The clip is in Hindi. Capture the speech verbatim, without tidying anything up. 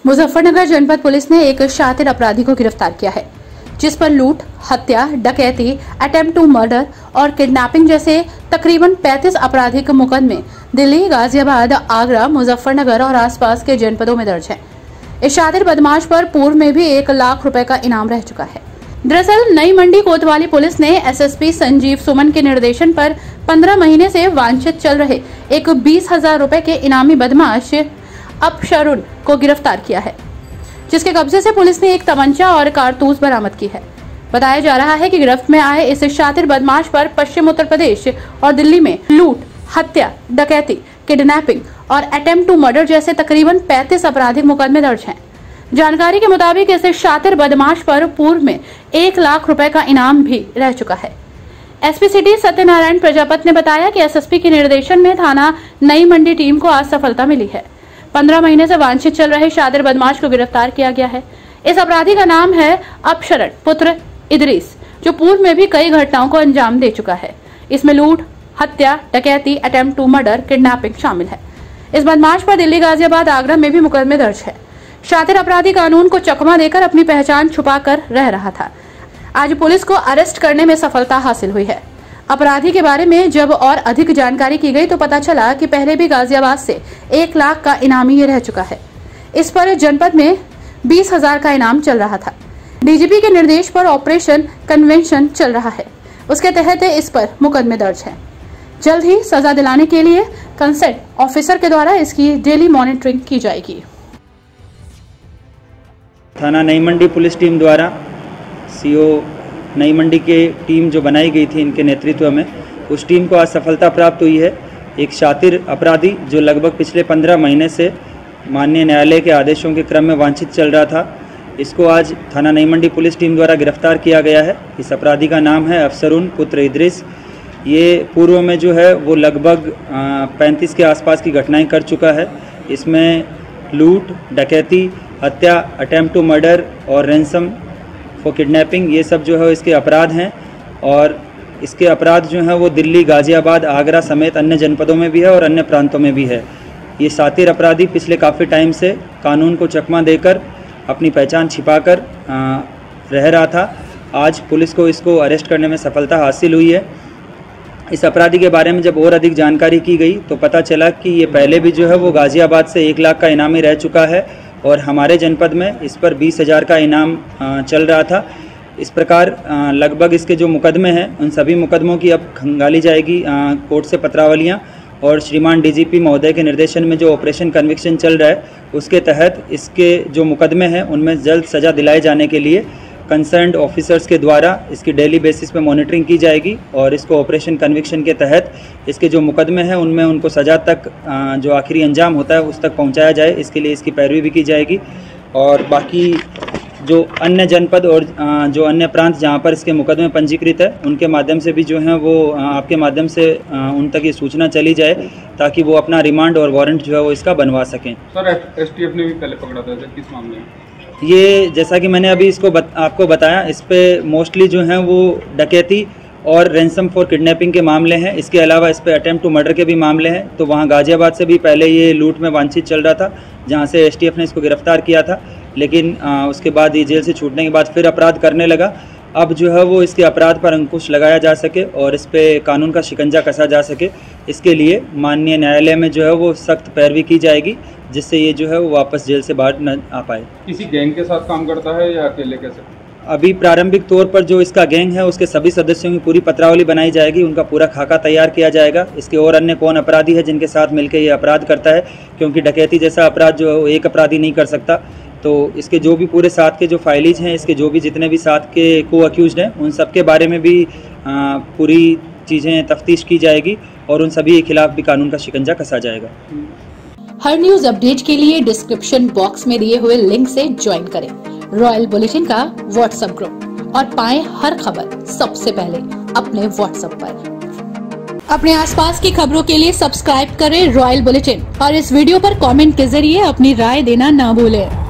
मुजफ्फरनगर जनपद पुलिस ने एक शातिर अपराधी को गिरफ्तार किया है, जिस पर लूट, हत्या, डकैती, अटेम्प्ट टू मर्डर और किडनैपिंग जैसे तकरीबन पैंतीस आपराधिक मुकदमे दिल्ली, गाजियाबाद, आगरा, मुजफ्फरनगर और आसपास के जनपदों में दर्ज हैं। इस शातिर बदमाश पर पूर्व में भी एक लाख रुपए का इनाम रह चुका है। दरअसल नई मंडी कोतवाली पुलिस ने एसएसपी संजीव सुमन के निर्देशन पर पंद्रह महीने से वांछित चल रहे एक बीस हजार रूपए के इनामी बदमाश अपशरुन को गिरफ्तार किया है, जिसके कब्जे से पुलिस ने एक तमंचा और कारतूस बरामद की है। बताया जा रहा है कि गिरफ्त में आए इस शातिर बदमाश पर पश्चिम उत्तर प्रदेश और दिल्ली में लूट, हत्या, डकैती, किडनैपिंग और अटेम्प्ट टू मर्डर जैसे तकरीबन पैंतीस आपराधिक मुकदमे दर्ज हैं। जानकारी के मुताबिक इस शातिर बदमाश पर पूर्व में एक लाख रुपए का इनाम भी रह चुका है। एसपी सिटी सत्यनारायण प्रजापत ने बताया कि एसएसपी के निर्देशन में थाना नई मंडी टीम को आज सफलता मिली है। पंद्रह महीने से वांछित चल रहे शातिर बदमाश को गिरफ्तार किया गया है। इस अपराधी का नाम है अपशरण पुत्र इदरीस, जो पूर्व में भी कई घटनाओं को अंजाम दे चुका है। इसमें लूट, हत्या, डकैती, अटेम्प्ट टू मर्डर, किडनैपिंग शामिल है। इस बदमाश पर दिल्ली, गाजियाबाद, आगरा में भी मुकदमे दर्ज है। शातिर अपराधी कानून को चकमा देकर अपनी पहचान छुपाकर रह रहा था। आज पुलिस को अरेस्ट करने में सफलता हासिल हुई है। अपराधी के बारे में जब और अधिक जानकारी की गई तो पता चला कि पहले भी गाजियाबाद से एक लाख का इनामी ये रह चुका है। इस पर जनपद में बीस हजार का इनाम चल रहा था। डीजीपी के निर्देश पर ऑपरेशन कन्वेंशन चल रहा है, उसके तहत इस पर मुकदमे दर्ज है। जल्द ही सजा दिलाने के लिए कंसर्न ऑफिसर के द्वारा इसकी डेली मॉनिटरिंग की जाएगी। थाना नई मंडी पुलिस टीम द्वारा सीओ नई मंडी के टीम जो बनाई गई थी इनके नेतृत्व में, उस टीम को आज सफलता प्राप्त हुई है। एक शातिर अपराधी जो लगभग पिछले पंद्रह महीने से माननीय न्यायालय के आदेशों के क्रम में वांछित चल रहा था, इसको आज थाना नई मंडी पुलिस टीम द्वारा गिरफ्तार किया गया है। इस अपराधी का नाम है अपशरुन पुत्र इदरीस। ये पूर्व में जो है वो लगभग पैंतीस के आसपास की घटनाएं कर चुका है। इसमें लूट, डकैती, हत्या, अटेम्प्ट टू मर्डर और रैंसम फॉर किडनैपिंग ये सब जो है इसके अपराध हैं। और इसके अपराध जो हैं वो दिल्ली, गाजियाबाद, आगरा समेत अन्य जनपदों में भी है और अन्य प्रांतों में भी है। ये शातिर अपराधी पिछले काफ़ी टाइम से कानून को चकमा देकर अपनी पहचान छिपाकर रह रहा था। आज पुलिस को इसको अरेस्ट करने में सफलता हासिल हुई है। इस अपराधी के बारे में जब और अधिक जानकारी की गई तो पता चला कि ये पहले भी जो है वो गाजियाबाद से एक लाख का इनामी रह चुका है और हमारे जनपद में इस पर बीस हज़ार का इनाम चल रहा था। इस प्रकार लगभग इसके जो मुकदमे हैं उन सभी मुकदमों की अब खंगाली जाएगी कोर्ट से पत्रावलियाँ, और श्रीमान डीजीपी महोदय के निर्देशन में जो ऑपरेशन कन्विक्शन चल रहा है उसके तहत इसके जो मुकदमे हैं उनमें जल्द सज़ा दिलाए जाने के लिए कंसर्न्ड ऑफिसर्स के द्वारा इसकी डेली बेसिस पे मॉनिटरिंग की जाएगी और इसको ऑपरेशन कन्विक्शन के तहत इसके जो मुकदमे हैं उनमें उनको सज़ा तक जो आखिरी अंजाम होता है उस तक पहुंचाया जाए, इसके लिए इसकी पैरवी भी की जाएगी। और बाकी जो अन्य जनपद और जो अन्य प्रांत जहां पर इसके मुकदमे पंजीकृत है उनके माध्यम से भी जो है वो आपके माध्यम से उन तक ये सूचना चली जाए ताकि वो अपना रिमांड और वारंट जो है वो इसका बनवा सकें। सर एसटीएफ ने भी पहले पकड़ा था, किस मामले में? ये जैसा कि मैंने अभी इसको बत, आपको बताया, इस पे मोस्टली जो हैं वो डकैती और रैंसम फॉर किडनैपिंग के मामले हैं। इसके अलावा इस पे अटेम्प्ट टू मर्डर के भी मामले हैं। तो वहाँ गाजियाबाद से भी पहले ये लूट में वांछित चल रहा था, जहाँ से एसटीएफ ने इसको गिरफ्तार किया था, लेकिन आ, उसके बाद ये जेल से छूटने के बाद फिर अपराध करने लगा। अब जो है वो इसके अपराध पर अंकुश लगाया जा सके और इस पे कानून का शिकंजा कसा जा सके, इसके लिए माननीय न्यायालय में जो है वो सख्त पैरवी की जाएगी, जिससे ये जो है वो वापस जेल से बाहर न आ पाए। किसी गैंग के साथ काम करता है या अकेले कैसे? अभी प्रारंभिक तौर पर जो इसका गैंग है उसके सभी सदस्यों की पूरी पत्रावली बनाई जाएगी, उनका पूरा खाका तैयार किया जाएगा। इसके और अन्य कौन अपराधी है जिनके साथ मिलकर ये अपराध करता है, क्योंकि डकैती जैसा अपराध जो एक अपराधी नहीं कर सकता। तो इसके जो भी पूरे साथ के जो फाइलीज हैं, इसके जो भी जितने भी साथ के को अक्यूज्ड हैं, उन सब के बारे में भी आ, पूरी चीज़ें तफ्तीश की जाएगी और उन सभी के खिलाफ भी कानून का शिकंजा कसा जाएगा। हर न्यूज अपडेट के लिए डिस्क्रिप्शन बॉक्स में दिए हुए लिंक से ज्वाइन करें रॉयल बुलेटिन का व्हाट्सएप ग्रुप और पाएं हर खबर सबसे पहले अपने व्हाट्सएप पर। अपने आसपास की खबरों के लिए सब्सक्राइब करें रॉयल बुलेटिन और इस वीडियो पर कमेंट के जरिए अपनी राय देना ना भूलें।